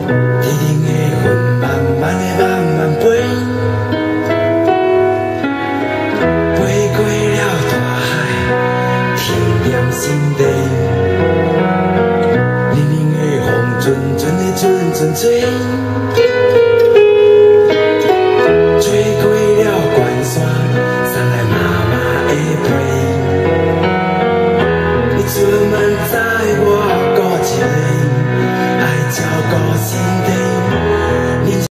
滴滴的云慢慢的慢慢飞，飞过了大海，天念心地。冷冷的风，阵阵的阵阵吹，吹过了关山，送来妈妈的被。你出门在我顾一个，爱照顾身体。